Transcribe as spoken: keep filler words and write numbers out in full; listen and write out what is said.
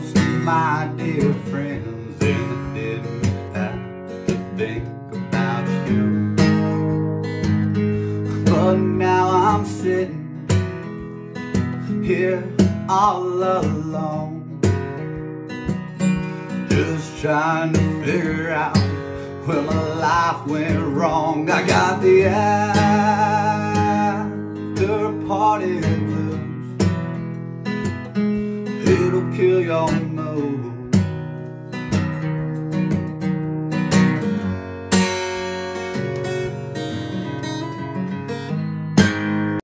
most of my dear friends, and I didn't have to think about you. But now I'm sitting here all alone, just trying to figure out where my life went wrong. I got the after party blues. It'll kill your